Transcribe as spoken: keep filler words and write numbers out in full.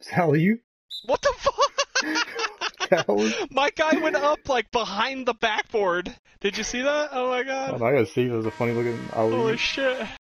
Alley-Opp? What the fuck? That was... My guy went up like behind the backboard. Did you see that? Oh my god. Oh, I gotta see. That was a funny looking Alley-Opp. Holy shit.